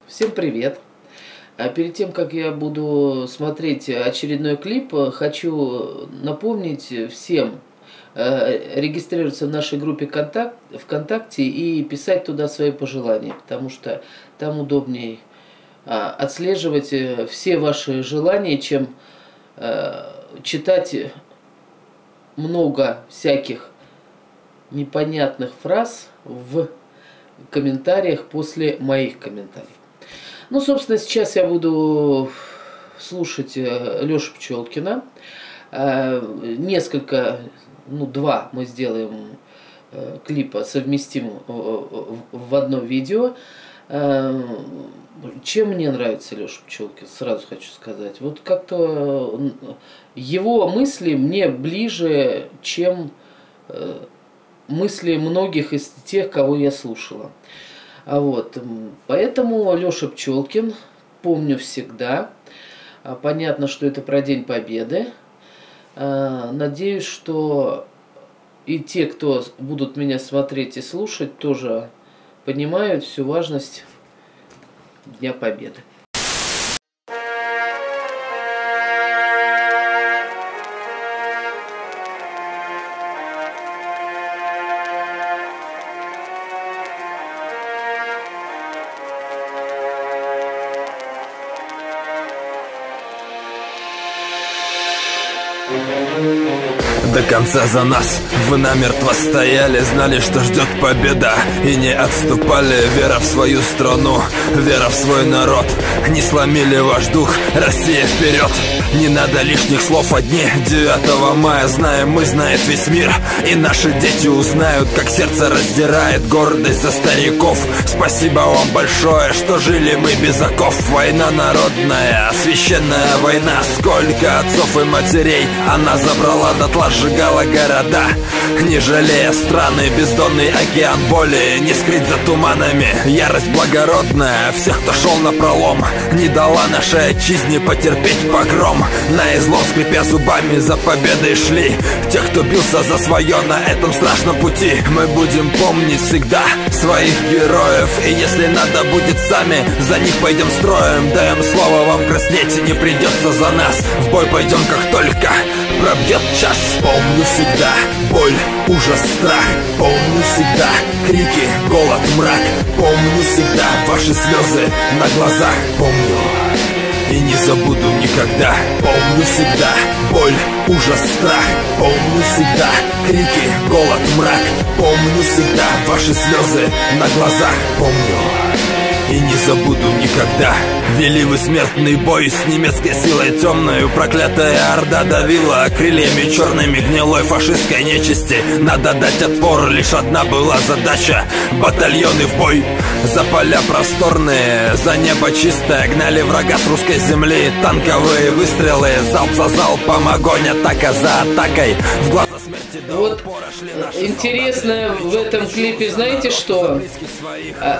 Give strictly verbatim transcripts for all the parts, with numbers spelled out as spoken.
Всем привет! А перед тем, как я буду смотреть очередной клип, хочу напомнить всем э, регистрироваться в нашей группе контакт, ВКонтакте и писать туда свои пожелания, потому что там удобнее э, отслеживать все ваши желания, чем э, читать много всяких непонятных фраз в комментариях после моих комментариев. Ну, собственно, сейчас я буду слушать Лешу Пчелкина. Несколько, ну, два мы сделаем клипа, совместим в одно видео. Чем мне нравится Леша Пчелкин, сразу хочу сказать. Вот как-то его мысли мне ближе, чем мысли многих из тех, кого я слушала. А вот, поэтому Леша Пчелкин, помню всегда. Понятно, что это про День Победы. Надеюсь, что и те, кто будут меня смотреть и слушать, тоже понимают всю важность Дня Победы. До конца за нас вы намертво стояли, знали, что ждет победа, и не отступали. Вера в свою страну, вера в свой народ, не сломили ваш дух, Россия вперед. Не надо лишних слов, одни девятого мая знаем мы, знает весь мир, и наши дети узнают, как сердце раздирает гордость за стариков. Спасибо вам большое, что жили мы без оков. Война народная, священная война, сколько отцов и матерей она забрала дотла, сжигала города, не жалея страны, бездонный океан боли не скрыть за туманами. Ярость благородная всех, кто шел напролом, не дала нашей отчизне потерпеть погром. На излом, скрипя зубами, за победой шли тех, кто бился за свое на этом страшном пути. Мы будем помнить всегда своих героев, и если надо будет, сами за них пойдем строем. Даем слово вам, краснеть не придется за нас, в бой пойдем как только пробьет час. Помню всегда боль, ужас, страх, помню всегда крики, голод, мрак, помню всегда ваши слезы на глазах, помню и не забуду никогда. Помню всегда боль, ужас, страх, помню всегда крики, голод, мрак, помню всегда ваши слезы на глазах, помню и не забуду никогда. Вели вы смертный бой с немецкой силой темною, проклятая орда давила крыльями черными гнилой фашистской нечисти. Надо дать отпор, лишь одна была задача — батальоны в бой. За поля просторные, за небо чистое, гнали врага с русской земли. Танковые выстрелы, залп за залпом, огонь, атака за атакой. В глаза смерти до вот интересно в этом клипе, знаете что? А,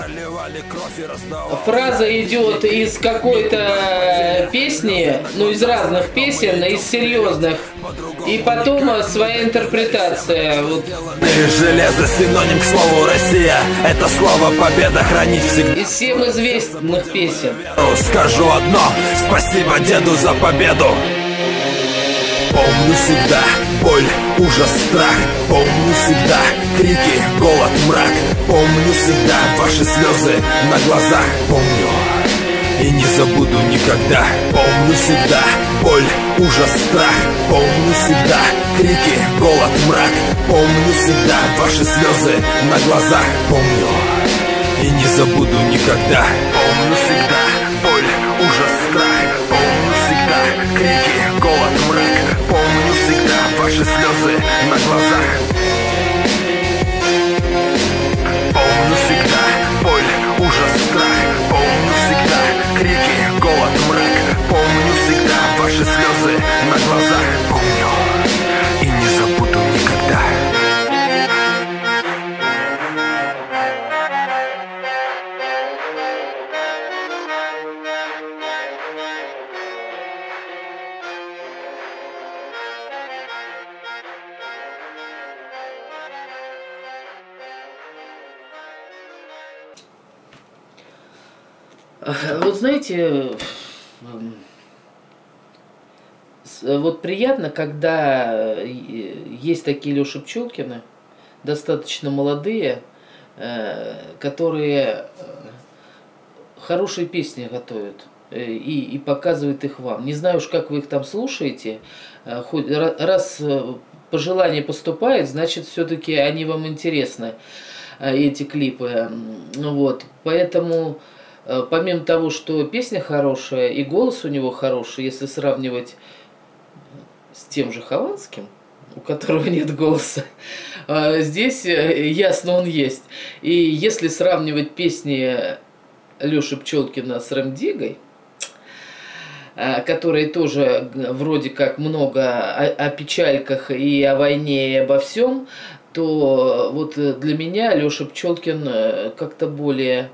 фраза идет из какой-то песни, ну из разных песен, из серьезных, и потом своя интерпретация. Вот. Железо синоним к слову Россия, это слово победа хранить всегда. Из всем известных песен. Скажу одно: спасибо деду за победу. Помню всегда боль, ужас, страх, помню всегда крики, голод, мрак, помню всегда ваши слезы на глазах, помню и не забуду никогда. Помню всегда боль, ужас, страх, помню всегда крики, голод, мрак, помню всегда ваши слезы на глазах, помню и не забуду никогда. Помню всегда боль, ужас, страх, помню всегда крики, голод, мрак, помню всегда ваши слезы на глазах. Помню всегда боль, ужас, страх, помню всегда крики, голод, мрак, помню всегда ваши слезы на глазах, помню и не забуду никогда. Вот знаете, вот приятно, когда есть такие Лёша Пчелкины, достаточно молодые, которые хорошие песни готовят и, и показывают их вам. Не знаю уж, как вы их там слушаете, хоть раз пожелание поступает, значит, все-таки они вам интересны, эти клипы. Вот. Поэтому, помимо того, что песня хорошая и голос у него хороший, если сравнивать с тем же Хованским, у которого нет голоса, здесь ясно он есть. И если сравнивать песни Лёши Пчелкина с Рем Диггой, которые тоже вроде как много о, о печальках и о войне, и обо всем, то вот для меня Лёша Пчелкин как-то более,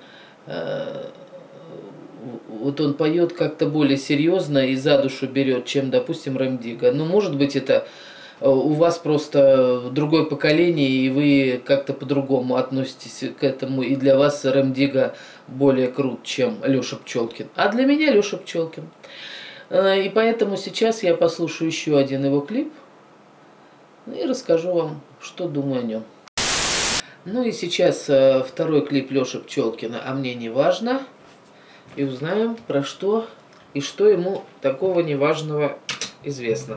вот он поет как-то более серьезно и за душу берет, чем, допустим, Рем Дигга. Ну, может быть, это у вас просто другое поколение, и вы как-то по-другому относитесь к этому, и для вас Рем Дигга более крут, чем Лёша Пчелкин. А для меня Лёша Пчелкин. И поэтому сейчас я послушаю еще один его клип и расскажу вам, что думаю о нем. Ну и сейчас второй клип Лёши Пчелкина «А мне не важно». И узнаем, про что и что ему такого неважного известно.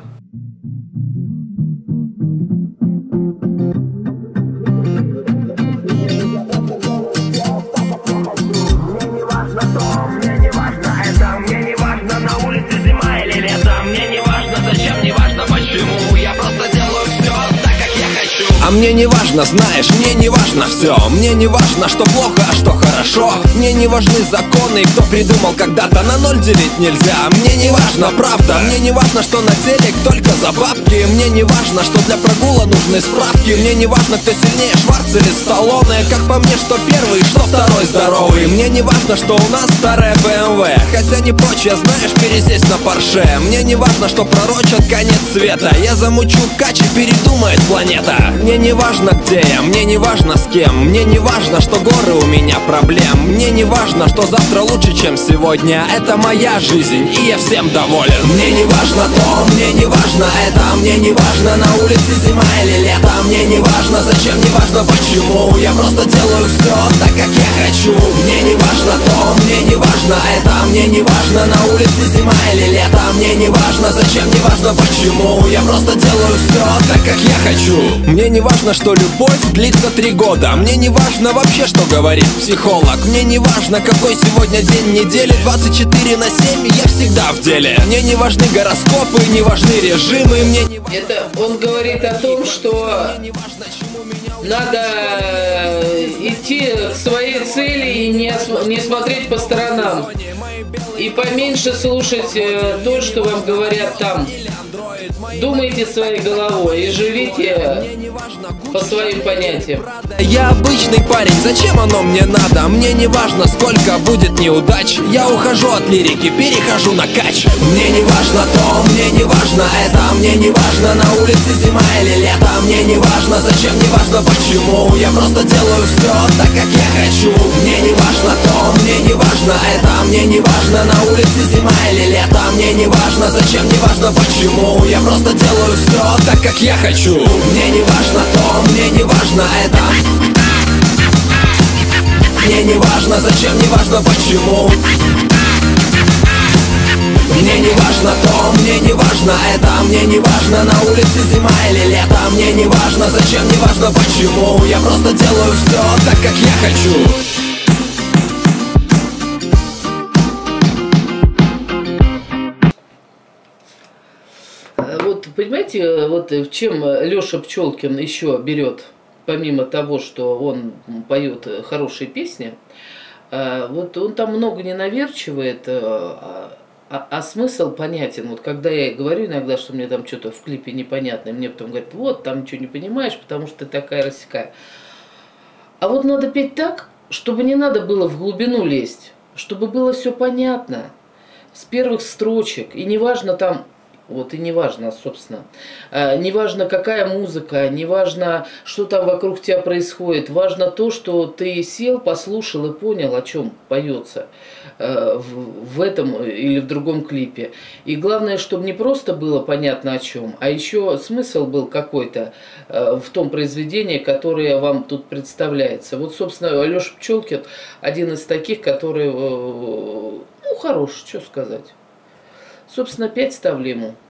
А мне не важно, знаешь, мне не важно все. Мне не важно, что плохо, а что хорошо. Мне не важны законы, кто придумал когда-то на ноль делить нельзя. Мне не важно, правда, мне не важно, что на телек только за бабки. Мне не важно, что для прогула нужны справки. Мне не важно, кто сильнее, Шварц или Сталлоне. Как по мне, что первый, что второй здоровый. Мне не важно, что у нас старая бэ эм вэ. Хотя не прочь, я, знаешь, пересесть на Порше. Мне не важно, что пророчат конец света. Я замучу кач и передумает планета. Мне не важно, где я, мне не важно с кем. Мне не важно, что горы у меня проблем. Мне не важно, что завтра лучше, чем сегодня. Это моя жизнь, и я всем доволен. Мне не важно то, мне не важно это. Мне не важно, на улице зима или лето. Мне не важно, зачем, не важно почему. Я просто делаю все так, как я хочу. Мне не важно то, мне не важно это. Мне не важно, на улице зима или лето. Мне не важно, зачем, не важно почему. Я просто делаю все так, как я хочу. Мне не важно, что любовь длится три года. Мне не важно вообще, что говорит психолог. Мне не важно, какой сегодня день недели. Двадцать четыре на семь, я всегда в деле. Мне не важны гороскопы, не важны режимы. Мне не важно... Это он говорит о том, что надо идти к своей цели и не, не смотреть по сторонам. И поменьше слушать то, что вам говорят там. Думайте своей головой и живите по своим понятиям. Я обычный парень, зачем оно мне надо? Мне не важно, сколько будет неудач. Я ухожу от лирики, перехожу на кач. Мне не важно то, мне не важно это. Мне не важно, на улице зима или лето. Мне не важно, зачем, не важно почему. Я просто делаю все так, как я хочу. Мне не важно то, мне не важно это. Мне не важно, на улице зима или лето. Мне не важно, зачем, не важно почему. Я просто делаю все так, как я хочу. Мне не важно то, мне не важно это. Мне не важно, зачем, не важно почему. Мне не важно то, мне не важно это. Мне не важно, на улице зима или лето. Мне не важно, зачем, не важно почему. Я просто делаю все так, как я хочу. Вот понимаете, вот в чем Лёша Пчелкин еще берет, помимо того, что он поет хорошие песни, вот он там много не наверчивает, а, а, а смысл понятен. Вот когда я говорю иногда, что мне там что-то в клипе непонятно, мне потом говорят, вот там ничего не понимаешь, потому что ты такая рассекая. А вот надо петь так, чтобы не надо было в глубину лезть, чтобы было все понятно с первых строчек, и неважно там Вот и не важно, собственно. Не важно, какая музыка, не важно, что там вокруг тебя происходит. Важно то, что ты сел, послушал и понял, о чем поется в этом или в другом клипе. И главное, чтобы не просто было понятно о чем, а еще смысл был какой-то в том произведении, которое вам тут представляется. Вот, собственно, Алеша Пчелкин один из таких, который, ну, хорош, что сказать. Собственно, пять ставлю ему.